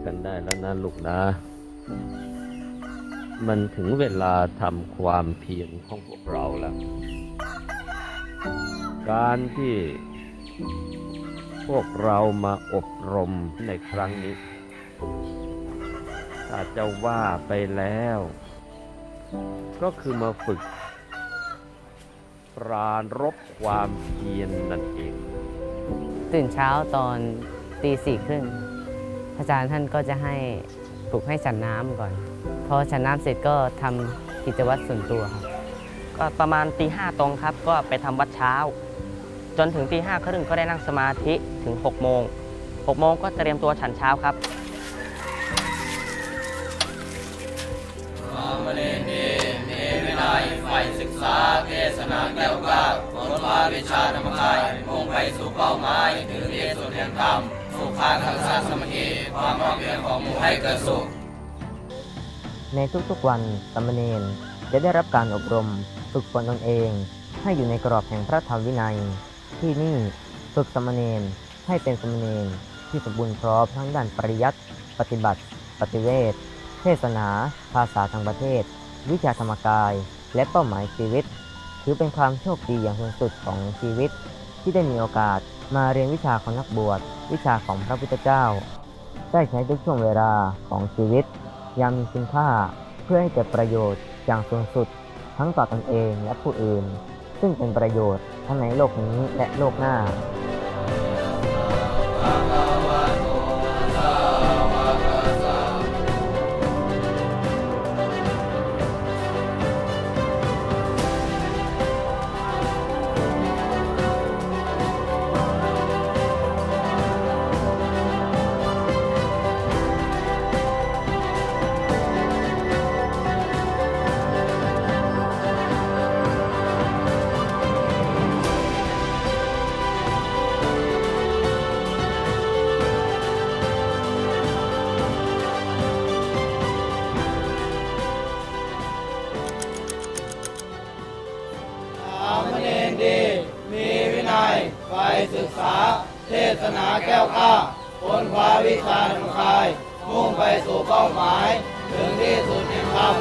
กันได้แล้วนะลูกนะมันถึงเวลาทำความเพียรของพวกเราแล้วการที่พวกเรามาอบรมในครั้งนี้ถ้าจะว่าไปแล้วก็คือมาฝึกปราณรบความเพียรนั่นเองตื่นเช้าตอนตี 4 ครึ่งอาจารย์ท่านก็จะให้ปลุกให้ฉันน้ำก่อนพอฉันน้ำเสร็จก็ทำกิจวัตรส่วนตัวครับก็ประมาณตี 5ตรงครับก็ไปทำวัดเช้าจนถึงตี 5 ครึ่งก็ได้นั่งสมาธิถึง6 โมงก็เตรียมตัวฉันเช้าครับสามเณรดีมีวินัยใฝ่ศึกษาเทศนาแก้วกล้าค้นคว้าวิชาธรรมกายมุ่งไปสู่เป้าหมายถึงที่สุดแห่งธรรมสุขาทังสาสมัคคีความพร้อมเพรียงของหมู่ให้เกิดสุขในทุกๆวันสามเณรจะได้รับการอบรมฝึกฝนตนเองให้อยู่ในกรอบแห่งพระธรรมวินัยที่นี่ฝึกสามเณรให้เป็นสามเณรที่สมบูรณ์พร้อมทั้งด้านปริยัติปฏิบัติปฏิเวทเทศนาภาษาทางประเทศวิชาธรรมกายและเป้าหมายชีวิตถือเป็นความโชคดีอย่างสูงสุดของชีวิตที่ได้มีโอกาสมาเรียนวิชาของนักบวชวิชาของพระพุทธเจ้าได้ใช้ทุกช่วงเวลาของชีวิตอย่างมีคุณค่าเพื่อให้เกิดประโยชน์อย่างสูงสุดทั้งต่อตนเองและผู้อื่นซึ่งเป็นประโยชน์ทั้งในโลกนี้และโลกหน้าศึกษาเทศนาแก้วกล้าค้นคว้าวิชาธรรมกายมุ่งไปสู่เป้าหมายถึงที่สุดแห่งธรรม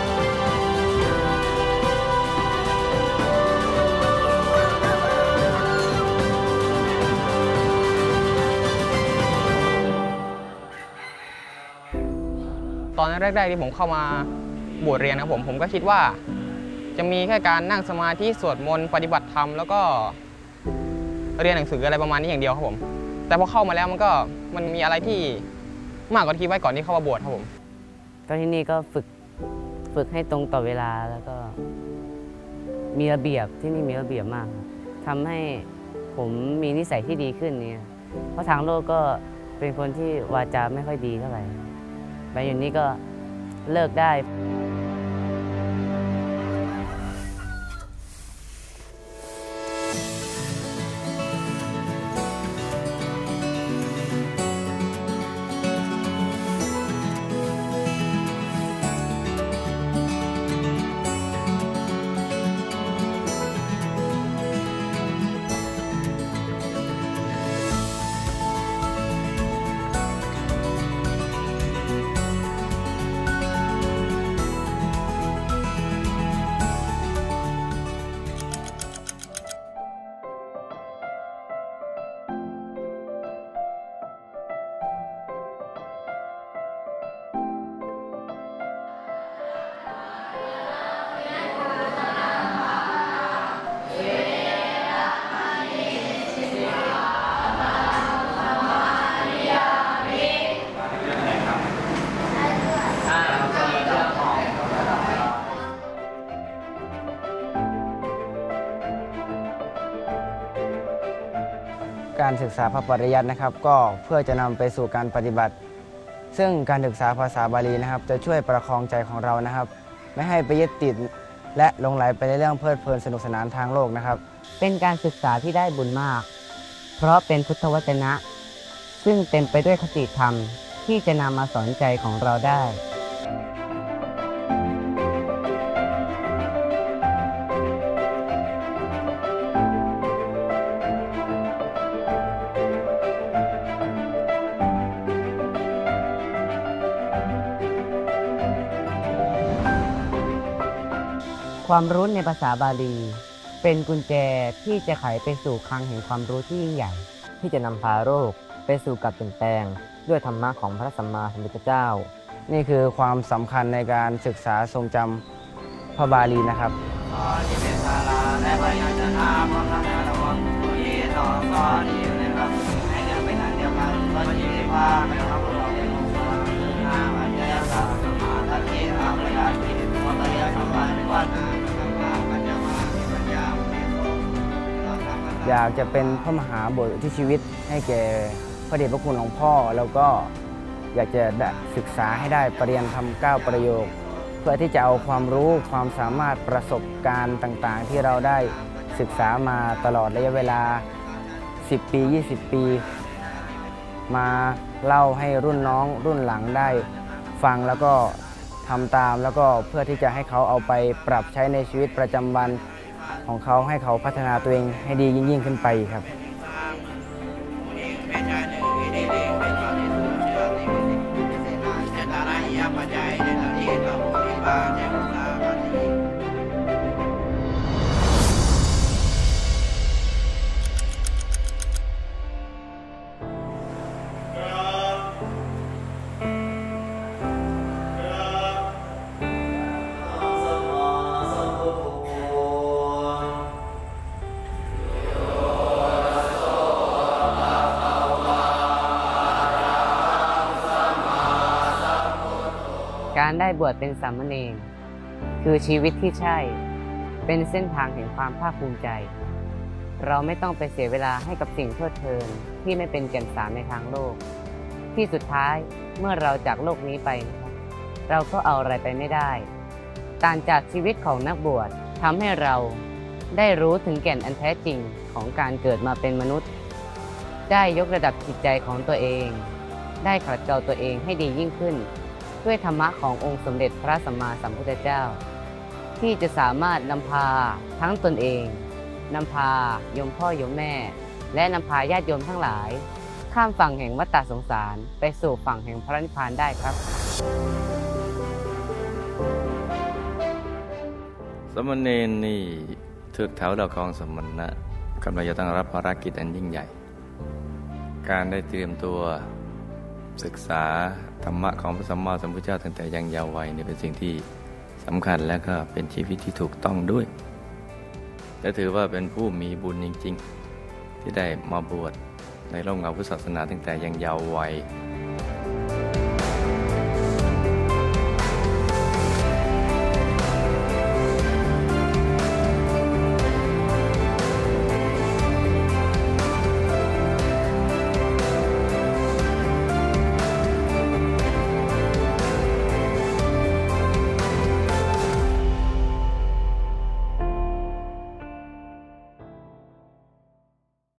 ตอนแรกๆที่ผมเข้ามาบวชเรียนนะผมก็คิดว่าจะมีแค่การนั่งสมาธิสวดมนต์ปฏิบัติธรรมแล้วก็เรียนหนังสืออะไรประมาณนี้อย่างเดียวครับผมแต่พอเข้ามาแล้วมันมีอะไรที่มากกว่าที่ไว้ก่อนที่เข้ามาบวชครับผมก็ที่นี่ก็ฝึกให้ตรงต่อเวลาแล้วก็มีระเบียบที่นี่มีระเบียบมากทำให้ผมมีนิสัยที่ดีขึ้นเนี่ยเพราะทางโลกก็เป็นคนที่วาจาไม่ค่อยดีเท่าไหร่ไปอยู่นี้ก็เลิกได้การศึกษาพระปริยัตินะครับก็เพื่อจะนำไปสู่การปฏิบัติ ซึ่งการศึกษาภาษาบาลีนะครับจะช่วยประคองใจของเรานะครับไม่ให้ไปยึดติดและหลงไหลไปในเรื่องเพลิดเพลินสนุกสนานทางโลกนะครับเป็นการศึกษาที่ได้บุญมากเพราะเป็นพุทธวจนะ ซึ่งเต็มไปด้วยคติธรรมที่จะนำมาสอนใจของเราได้ความรู้ในภาษาบาลี เป็นกุญแจที่จะไขไปสู่คลังแห่งความรู้ที่ยิ่งใหญ่ที่จะนำพาโลกไปสู่การเปลี่ยนแปลงด้วยธรรมะของพระสัมมาสัมพุทธเจ้านี่คือความสำคัญในการศึกษาทรงจำพระบาลีนะครับที่เป็นศาลาและพยัญชนะพร้อมทั้งระวังที่ต่อข้อที่อยู่ในครับให้เดินไปทางเดียวกันก็ที่ได้พาไปครับพวกเราเป็นองค์สามคือหน้าวันยาสาสมาทัศน์อาประยาที่วัตยาสัมพันธ์วัดนาสัมมาปัญญามาปัญญามุนีโตอยากจะเป็นพระมหาบุรุษที่ชีวิตให้แก่พระเดชพระคุณหลวงพ่อ แล้วก็อยากจะศึกษาให้ได้ปรริญญาธรรม9 ประโยค เพื่อที่จะเอาความรู้ความสามารถประสบการณ์ต่างๆ ที่เราได้ศึกษามาตลอดระยะเวลา 10 ปี 20 ปี มาเล่าให้รุ่นน้องรุ่นหลังได้ฟังแล้วก็ทำตามแล้วก็เพื่อที่จะให้เขาเอาไปปรับใช้ในชีวิตประจำวันของเขาให้เขาพัฒนาตัวเองให้ดียิ่งขึ้นไปครับการได้บวชเป็นสามเณรคือชีวิตที่ใช่เป็นเส้นทางแห่งความภาคภูมิใจ เราไม่ต้องไปเสียเวลาให้กับสิ่งเพลิดเพลินที่ไม่เป็นแก่นสารในทางโลกที่สุดท้ายเมื่อเราจากโลกนี้ไปนะครับเราก็เอาอะไรไปไม่ได้ต่างจากชีวิตของนักบวชทำให้เราได้รู้ถึงแก่นอันแท้จริงของการเกิดมาเป็นมนุษย์ได้ยกระดับจิตใจของตัวเองได้ขัดเกลาตัวเองให้ดียิ่งขึ้นด้วยธรรมะขององค์สมเด็จพระสัมมาสัมพุทธเจ้าที่จะสามารถนำพาทั้งตนเองนำพาโยมพ่อโยมแม่และนำพาญาติโยมทั้งหลายข้ามฝั่งแห่งวัฏฏะสงสารไปสู่ฝั่งแห่งพระนิพพานได้ครับสมณเณรนี่เทือกแถวดาวคองสมณะกำลังจะต้องรับภารกิจอันยิ่งใหญ่การได้เตรียมตัวศึกษาธรรมะของพระสัมมาสัมพุทธเจ้าตั้งแต่ยังเยาว์วัยนี่เป็นสิ่งที่สำคัญและก็เป็นชีวิตที่ถูกต้องด้วยและถือว่าเป็นผู้มีบุญจริงๆที่ได้มาบวชในร่มเงาพุทธศาสนาตั้งแต่ยังเยาว์วัย